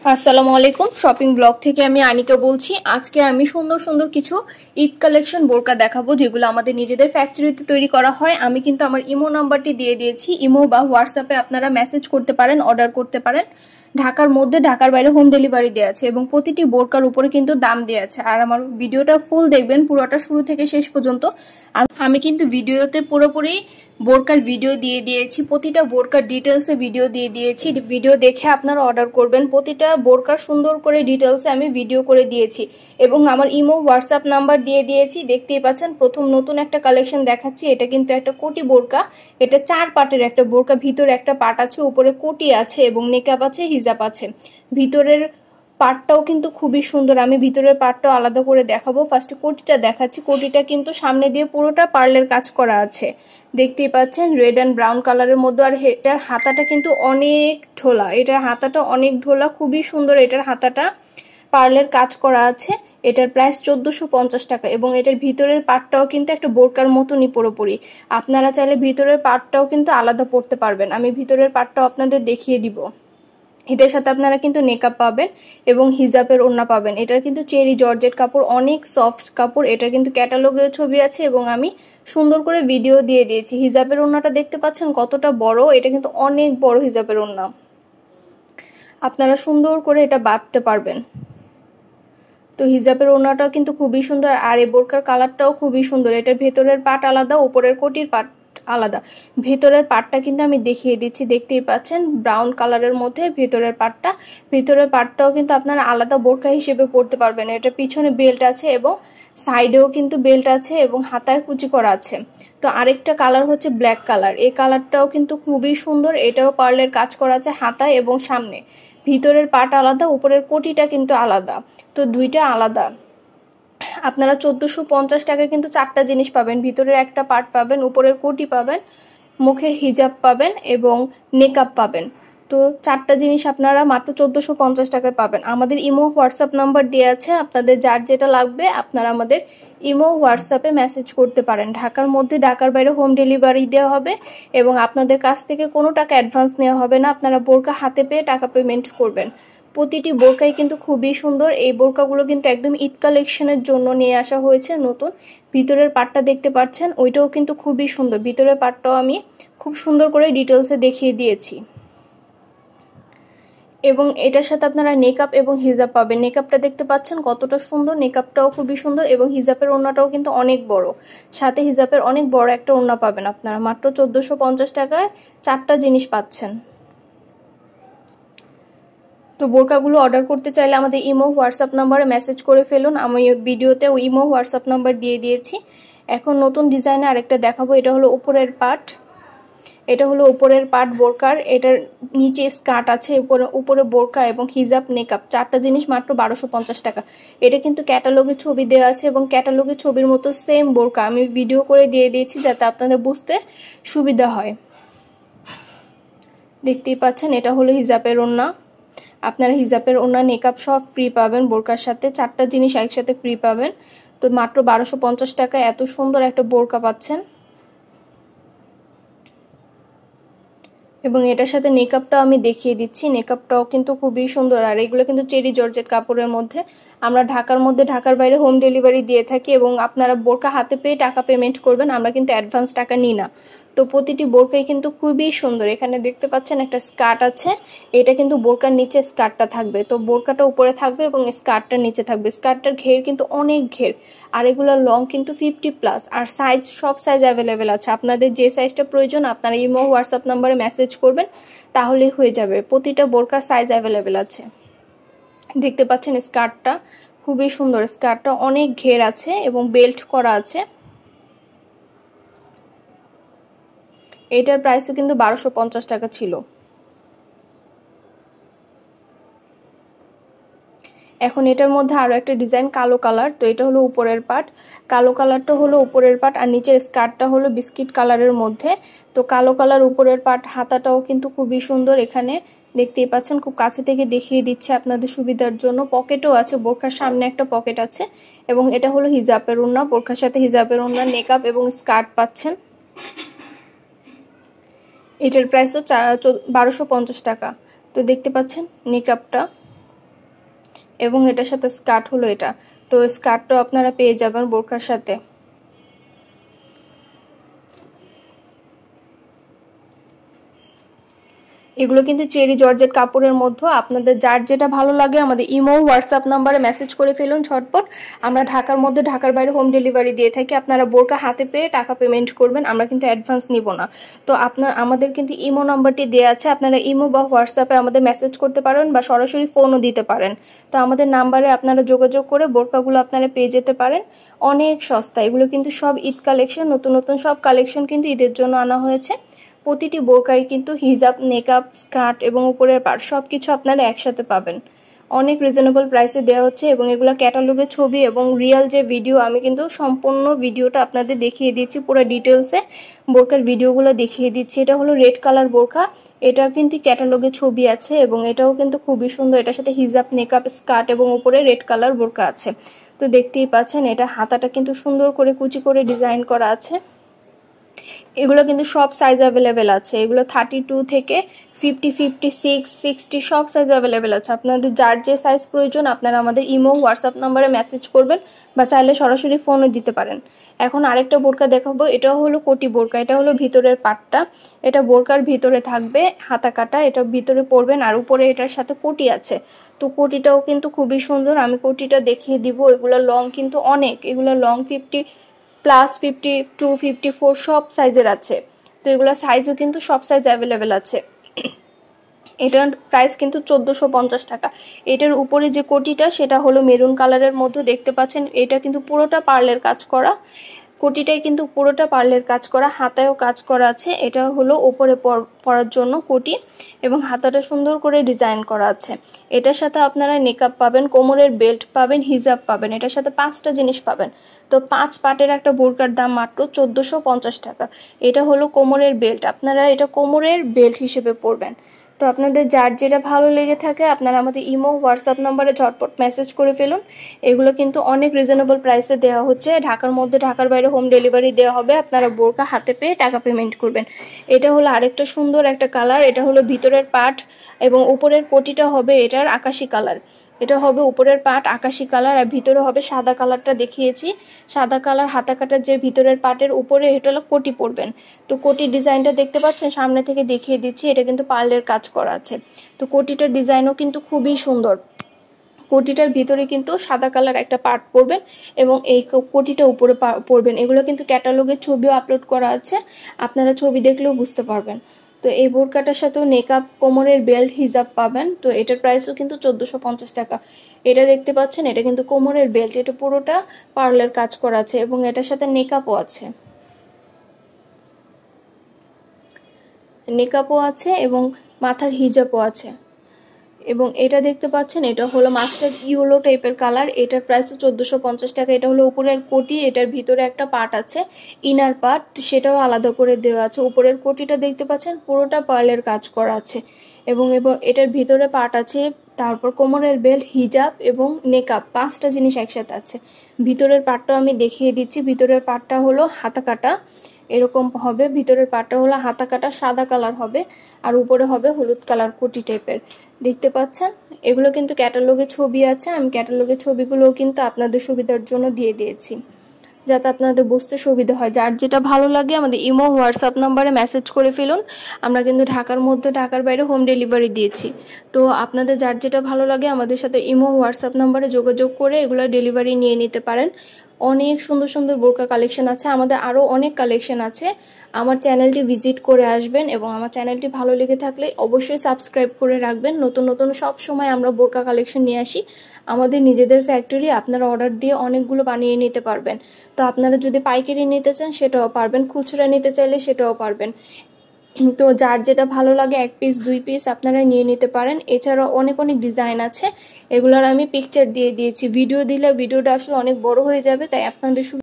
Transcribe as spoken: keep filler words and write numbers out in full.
আসসালামু আলাইকুম shopping blog থেকে আমি আনিকা বলছি। আজকে আমি সুন্দর সুন্দর কিছু ঈদ কালেকশন বোরকা দেখাবো যেগুলো আমাদের নিজেদের ফ্যাক্টরিতে তৈরি করা হয়। আমি কিন্তু আমার ইমো নাম্বারটি দিয়ে দিয়েছি, ইমো বা হোয়াটসঅ্যাপে আপনারা মেসেজ করতে পারেন, অর্ডার করতে পারেন। ঢাকার মধ্যে ঢাকার বাইরে হোম ডেলিভারি দেওয়া আছে এবং প্রতিটি বোরকার উপরে কিন্তু দাম দেওয়া আছে। আর আমার ভিডিওটা ফুল দেখবেন, পুরোটা শুরু থেকে শেষ পর্যন্ত। আমি কিন্তু ভিডিওতে পুরোপুরি বোরকার ভিডিও দিয়ে দিয়েছি, প্রতিটা বোরকার ডিটেলসে ভিডিও দিয়ে দিয়েছি। ভিডিও দেখে আপনারা অর্ডার করবেন। প্রতিটা বোরকার সুন্দর করে ডিটেলসে আমি ভিডিও করে দিয়েছি এবং আমার ইমো হোয়াটসঅ্যাপ নাম্বার দিয়ে দিয়েছি। দেখতেই পাচ্ছেন প্রথম নতুন একটা কালেকশন দেখাচ্ছি। এটা কিন্তু একটা কোটি বোরকা, এটা চার পাটের একটা বোরকা। ভিতরে একটা পাট আছে, উপরে কোটি আছে এবং নেকাব আছে, হিজাব আছে। ভিতরের পাটটাও কিন্তু খুবই সুন্দর, আমি ভিতরের পাটটাও আলাদা করে দেখাবো। ফার্স্টে কোটিটা দেখাচ্ছি। কোটিটা কিন্তু সামনে দিয়ে পুরোটা পার্লের কাজ করা আছে, দেখতেই পাচ্ছেন রেড অ্যান্ড ব্রাউন কালারের মধ্যে। আর এটার হাতাটা কিন্তু অনেক ঢোলা, এটার হাতাটা অনেক ঢোলা, খুবই সুন্দর। এটার হাতাটা পার্লের কাজ করা আছে। এটার প্রাইস চোদ্দোশো পঞ্চাশ টাকা এবং এটার ভিতরের পাটটাও কিন্তু একটা বোরকার মতনই পুরোপুরি। আপনারা চাইলে ভিতরের পাটটাও কিন্তু আলাদা পরতে পারবেন। আমি ভিতরের পাটটাও আপনাদের দেখিয়ে দিব। এটার সাথে আপনারা কিন্তু নেকআপ পাবেন এবং হিজাবের ওড়না পাবেন। এটা কিন্তু চেরি জর্জেট কাপড়, অনেক সফট কাপড়। এটা কিন্তু ক্যাটালগের ছবি আছে এবং আমি সুন্দর করে ভিডিও দিয়ে দিয়েছি। হিজাবের ওড়নাটা দেখতে পাচ্ছেন কতটা বড়, এটা কিন্তু অনেক বড় হিজাবের ওড়না। আপনারা সুন্দর করে এটা বাঁধতে পারবেন। তো হিজাবের ওড়নাটাও কিন্তু খুবই সুন্দর। আর এই বোরকার কালারটাও খুবই সুন্দর। এটার ভেতরের পাট আলাদা, উপরের কোটির পাট আলাদা। ভেতরের পাটটা কিন্তু আমি দেখিয়ে দিচ্ছি, দেখতেই পাচ্ছেন ব্রাউন কালারের মধ্যে ভেতরের পাটটা। ভেতরের পাটটাও কিন্তু আপনারা আলাদা বোরকা হিসেবে পরতে পারবেন। এটা পিছনে বেল্ট আছে এবং সাইডেও কিন্তু বেল্ট আছে এবং হাতায় কুচি করা আছে। তো আরেকটা কালার হচ্ছে ব্ল্যাক কালার, এই কালারটাও কিন্তু খুবই সুন্দর। এটাও পার্লের কাজ করা আছে হাতায় এবং সামনে। ভিতরের পাট আলাদা, উপরের কোটিটা কিন্তু আলাদা, তো দুইটা আলাদা। আপনারা চোদ্দোশো পঞ্চাশ টাকায় কিন্তু চারটা জিনিস পাবেন। ভিতরের একটা পার্ট পাবেন, উপরের কোটি পাবেন, মুখের হিজাব পাবেন এবং নেকআপ পাবেন। তো চারটা জিনিস আপনারা মাত্র চোদ্দোশো পঞ্চাশ টাকায় পাবেন। আমাদের ইমো হোয়াটসঅ্যাপ নাম্বার দেওয়া আছে, আপনাদের যার যেটা লাগবে আপনারা আমাদের ইমো হোয়াটসঅ্যাপে মেসেজ করতে পারেন। ঢাকার মধ্যে ঢাকার বাইরে হোম ডেলিভারি দেওয়া হবে এবং আপনাদের কাছ থেকে কোনো টাকা অ্যাডভান্স নেওয়া হবে না। আপনারা বোরকা হাতে পেয়ে টাকা পেমেন্ট করবেন। প্রতিটি বোরকাই কিন্তু খুবই সুন্দর। এই বোরকাগুলো কিন্তু একদম ঈদ কালেকশনের জন্য নিয়ে আসা হয়েছে নতুন। ভিতরের পাটটা দেখতে পাচ্ছেন, ওইটাও কিন্তু খুবই সুন্দর। ভিতরের পাটটাও আমি খুব সুন্দর করে ডিটেলসে দেখিয়ে দিয়েছি এবং এটার সাথে আপনারা নেকআপ এবং হিজাব পাবেন। নেকআপটা দেখতে পাচ্ছেন কতটা সুন্দর, নেকআপটাও খুবই সুন্দর এবং হিজাবের ওড়নাটাও কিন্তু অনেক বড়। সাথে হিজাবের অনেক বড় একটা ওড়না পাবেন। আপনারা মাত্র চোদ্দোশো পঞ্চাশ টাকায় চারটা জিনিস পাচ্ছেন। তো বোরকাগুলো অর্ডার করতে চাইলে আমাদের ইমো হোয়াটসঅ্যাপ নাম্বারে মেসেজ করে ফেলুন। আমি ভিডিওতে ইমো হোয়াটসঅ্যাপ নাম্বার দিয়ে দিয়েছি। এখন নতুন ডিজাইনে আরেকটা দেখাবো। এটা হলো উপরের পাট, এটা হলো উপরের পাট বোরকার। এটার নিচে স্কার্ট আছে, উপরে উপরে বোরকা এবং হিজাব নেকআপ, চারটা জিনিস মাত্র বারোশো পঞ্চাশ টাকা। এটা কিন্তু ক্যাটালগের ছবি দেওয়া আছে এবং ক্যাটালগের ছবির মতো সেম বোরকা আমি ভিডিও করে দিয়ে দিয়েছি যাতে আপনাদের বুঝতে সুবিধা হয়। দেখতেই পাচ্ছেন এটা হলো হিজাবের ওড়না। আপনারা হিজাবের ওড়না নেকআপ সব ফ্রি পাবেন বোরকার সাথে, চারটা জিনিস একসাথে ফ্রি পাবেন। তো মাত্র বারোশো পঞ্চাশ টাকায় এত সুন্দর একটা বোরকা পাচ্ছেন এবং এটার সাথে নেকআপটাও আমি দেখিয়ে দিচ্ছি। নেকআপটাও কিন্তু খুবই সুন্দর। আর এগুলো কিন্তু চেরি জর্জেট কাপড়ের মধ্যে। আমরা ঢাকার মধ্যে ঢাকার বাইরে হোম ডেলিভারি দিয়ে থাকি এবং আপনারা বোরকা হাতে পেয়ে টাকা পেমেন্ট করবেন, আমরা কিন্তু অ্যাডভান্স টাকা নিই না। তো প্রতিটি বোরকাই কিন্তু খুবই সুন্দর। এখানে দেখতে পাচ্ছেন একটা স্কার্ট আছে, এটা কিন্তু বোরকার নিচে স্কার্টটা থাকবে। তো বোরকাটা উপরে থাকবে এবং স্কার্টটা নিচে থাকবে। স্কার্টটার ঘের কিন্তু অনেক ঘের, আর এগুলোর লং কিন্তু ফিফটি প্লাস। আর সাইজ সব সাইজ অ্যাভেলেবেল আছে। আপনাদের যে সাইজটা প্রয়োজন আপনারা ইমো হোয়াটসঅ্যাপ নাম্বারে মেসেজ করবেন, তাহলেই হয়ে যাবে। প্রতিটা বোরকার সাইজ অ্যাভেলেবেল আছে। দেখতে পাচ্ছেন স্কার্টটা খুবই সুন্দর। স্কার্টটা অনেক ঘের আছে এবং বেল্ট করা আছে। এটার প্রাইসও কিন্তু বারোশো পঞ্চাশ টাকা ছিল। এখন এটার মধ্যে আরও একটা ডিজাইন কালো কালার। তো এটা হলো উপরের পাট, কালো কালারটা হলো উপরের পাট আর নিচের স্কার্টটা হলো বিস্কিট কালারের মধ্যে। তো কালো কালার উপরের পাট, হাতাটাও কিন্তু খুবই সুন্দর। এখানে দেখতেই পাচ্ছেন, খুব কাছে থেকে দেখিয়ে দিচ্ছে আপনাদের সুবিধার জন্য। পকেটও আছে, বোরখার সামনে একটা পকেট আছে এবং এটা হলো হিজাবের ওড়না। বোরখার সাথে হিজাবের ওড়না, নেকআপ এবং স্কার্ট পাচ্ছেন। এটার প্রাইসও বারোশো পঞ্চাশ টাকা। তো দেখতে পাচ্ছেন নেকআপটা এবং এটার সাথে স্কার্ট হলো এটা। তো স্কার্টটাও আপনারা পেয়ে যাবেন বোরকার সাথে। এগুলো কিন্তু চেরি জর্জেট কাপড়ের মধ্যে। আপনাদের যার যেটা ভালো লাগে আমাদের ইমো হোয়াটসঅ্যাপ নাম্বারে মেসেজ করে ফেলুন ঝটপট। আমরা ঢাকার মধ্যে ঢাকার বাইরে হোম ডেলিভারি দিয়ে থাকি। আপনারা বোরকা হাতে পেয়ে টাকা পেমেন্ট করবেন, আমরা কিন্তু অ্যাডভান্স নিব না। তো আপনার আমাদের কিন্তু ইমো নাম্বারটি দেওয়া আছে, আপনারা ইমো বা হোয়াটসঅ্যাপে আমাদের মেসেজ করতে পারেন বা সরাসরি ফোনও দিতে পারেন। তো আমাদের নাম্বারে আপনারা যোগাযোগ করে বোরকাগুলো আপনারা পেয়ে যেতে পারেন অনেক সস্তা। এগুলো কিন্তু সব ঈদ কালেকশন, নতুন নতুন সব কালেকশন কিন্তু ঈদের জন্য আনা হয়েছে। প্রতিটি বোরকায় কিন্তু হিজাব, মেকআপ, স্কার্ট এবং উপরের পার্ট সব কিছু আপনারা একসাথে পাবেন। অনেক রিজনেবল প্রাইসে দেওয়া হচ্ছে এবং এগুলো ক্যাটালগের ছবি এবং রিয়েল যে ভিডিও, আমি কিন্তু সম্পূর্ণ ভিডিওটা আপনাদের দেখিয়ে দিচ্ছি, পুরো ডিটেলসে বোরকার ভিডিওগুলো দেখিয়ে দিচ্ছি। এটা হলো রেড কালার বোরকা, এটার কিন্তু ক্যাটালগের ছবি আছে এবং এটাও কিন্তু খুবই সুন্দর। এটার সাথে হিজাব, মেকআপ, স্কার্ট এবং উপরে রেড কালার বোরকা আছে। তো দেখতেই পাচ্ছেন এটা হাতাটা কিন্তু সুন্দর করে কুচি করে ডিজাইন করা আছে। এগুলো কিন্তু সব সাইজ অ্যাভেলেবেল আছে। এগুলো থার্টি টু থেকে ফিফটি, ফিফটি সিক্স, সিক্সটি সব সাইজ অ্যাভেলেবেল আছে। আপনাদের যার যে সাইজ প্রয়োজন আপনারা আমাদের ইমো হোয়াটসঅ্যাপ নাম্বারে মেসেজ করবেন বা চাইলে সরাসরি ফোনও দিতে পারেন। এখন আরেকটা বোরকা দেখাবো, এটাও হলো কোটি বোরকা। এটা হলো ভিতরের পাটটা, এটা বোরকার ভিতরে থাকবে, হাতা কাটা, এটা ভিতরে পরবেন আর উপরে এটার সাথে কোটি আছে। তো কোটিটাও কিন্তু খুবই সুন্দর, আমি কোটিটা দেখিয়ে দিব। এগুলো লং কিন্তু অনেক, এগুলো long fifty plus, fifty two, fifty four সব সাইজের আছে। তো এগুলো সাইজও কিন্তু সব সাইজ অ্যাভেলেবেল আছে। এটার প্রাইস কিন্তু চোদ্দোশো পঞ্চাশ টাকা। এটার উপরে যে কোটিটা সেটা হলো মেরুন কালারের মধ্যে দেখতে পাচ্ছেন। এটা কিন্তু পুরোটা পার্লের কাজ করা, কোটিটাই কিন্তু পুরোটা পার্লের কাজ করা, হাতায়ও কাজ করা আছে। এটা হলো ওপরে পরার জন্য কোটি এবং হাতাটা সুন্দর করে ডিজাইন করা আছে। এটার সাথে আপনারা নেকআপ পাবেন, কোমরের বেল্ট পাবেন, হিজাব পাবেন, এটার সাথে পাঁচটা জিনিস পাবেন। তো পাঁচ পাটের একটা বোরকার দাম মাত্র চোদ্দোশো পঞ্চাশ টাকা। এটা হলো কোমরের বেল্ট, আপনারা এটা কোমরের বেল্ট হিসেবে পরবেন। তো আপনাদের যার যেটা ভালো লেগে থাকে আপনারা আমাদের ইমো হোয়াটসঅ্যাপ নাম্বারে ঝটপট মেসেজ করে ফেলুন। এগুলো কিন্তু অনেক রিজনেবল প্রাইসে দেওয়া হচ্ছে। ঢাকার মধ্যে ঢাকার বাইরে হোম ডেলিভারি দেওয়া হবে, আপনারা বোরকা হাতে পেয়ে টাকা পেমেন্ট করবেন। এটা হলো আরেকটা সুন্দর একটা কালার, এটা হলো ভিতরের পাট এবং উপরের কোটিটা হবে এটার আকাশি কালার। এটা হবে উপরের পাট আকাশি কালার আর ভিতরে হবে সাদা কালারটা দেখিয়েছি, সাদা কালার হাতা কাটার যে ভিতরের পাটের উপরে এটা হলো কোটি পরবেন। তো কোটির ডিজাইনটা দেখতে পাচ্ছেন, সামনে থেকে দেখিয়ে দিচ্ছি। এটা কিন্তু পার্লের কাজ করা আছে। তো কোটিটার ডিজাইনও কিন্তু খুবই সুন্দর। কোটিটার ভিতরে কিন্তু সাদা কালার একটা পার্ট পরবেন এবং এই কোটিটা উপরে পরবেন। এগুলো কিন্তু ক্যাটালগের ছবিও আপলোড করা আছে, আপনারা ছবি দেখলেও বুঝতে পারবেন। তো এই বোরকাটার সাথেও নেকআপ, কোমরের বেল্ট, হিজাব পাবেন। তো এটার প্রাইসও কিন্তু চোদ্দোশো পঞ্চাশ টাকা। এটা দেখতে পাচ্ছেন, এটা কিন্তু কোমরের বেল্ট, এটা পুরোটা পার্লের কাজ করা আছে এবং এটার সাথে নেকআপও আছে, নেকআপও আছে এবং মাথার হিজাবও আছে। এবং এটা দেখতে পাচ্ছেন, এটা হলো মাস্টার্ড ইয়েলো টাইপের কালার, এটার প্রাইসও চোদ্দোশো পঞ্চাশ টাকা। এটা হলো উপরের কোটি, এটার ভিতরে একটা পার্ট আছে ইনার পার্ট, সেটাও আলাদা করে দেওয়া আছে। উপরের কোটিটা দেখতে পাচ্ছেন পুরোটা পার্লের কাজ করা আছে এবং এবং এটার ভিতরে পার্ট আছে। তারপর কোমরের বেল্ট, হিজাব এবং নেকআপ পাঁচটা জিনিস একসাথে আছে। ভিতরের পার্টটাও আমি দেখিয়ে দিচ্ছি। ভিতরের পার্টটা হলো হাতা কাটা, এরকম হবে। ভিতরের পাটটা হলো হাতা কাটা, সাদা কালার হবে আর উপরে হবে হলুদ কালার কোটি টাইপের, দেখতে পাচ্ছেন। এগুলো কিন্তু ক্যাটালগে ছবি আছে, আমি ক্যাটালগের ছবিগুলোও কিন্তু আপনাদের সুবিধার জন্য দিয়ে দিয়েছি যাতে আপনাদের বুঝতে সুবিধা হয়। যার যেটা ভালো লাগে আমাদের ইমো হোয়াটসঅ্যাপ নাম্বারে মেসেজ করে ফেলুন। আমরা কিন্তু ঢাকার মধ্যে ঢাকার বাইরে হোম ডেলিভারি দিয়েছি। তো আপনাদের যার যেটা ভালো লাগে আমাদের সাথে ইমো হোয়াটসঅ্যাপ নাম্বারে যোগাযোগ করে এগুলো ডেলিভারি নিয়ে নিতে পারেন। অনেক সুন্দর সুন্দর বোরকা কালেকশন আছে, আমাদের আরও অনেক কালেকশন আছে। আমার চ্যানেলটি ভিজিট করে আসবেন এবং আমার চ্যানেলটি ভালো লেগে থাকলে অবশ্যই সাবস্ক্রাইব করে রাখবেন। নতুন নতুন সব সময় আমরা বোরকা কালেকশন নিয়ে আসি আমাদের নিজেদের ফ্যাক্টরি, আপনারা অর্ডার দিয়ে অনেকগুলো বানিয়ে নিতে পারবেন। তো আপনারা যদি পাইকারি নিতে চান সেটাও পারবেন, খুচরা নিতে চাইলে সেটাও পারবেন। তো যার যেটা ভালো লাগে এক পিস দুই পিস আপনারা নিয়ে নিতে পারেন। এছাড়াও অনেক অনেক ডিজাইন আছে, এগুলোর আমি পিকচার দিয়ে দিয়েছি। ভিডিও দিলে ভিডিওটা আসলে অনেক বড় হয়ে যাবে, তাই আপনাদের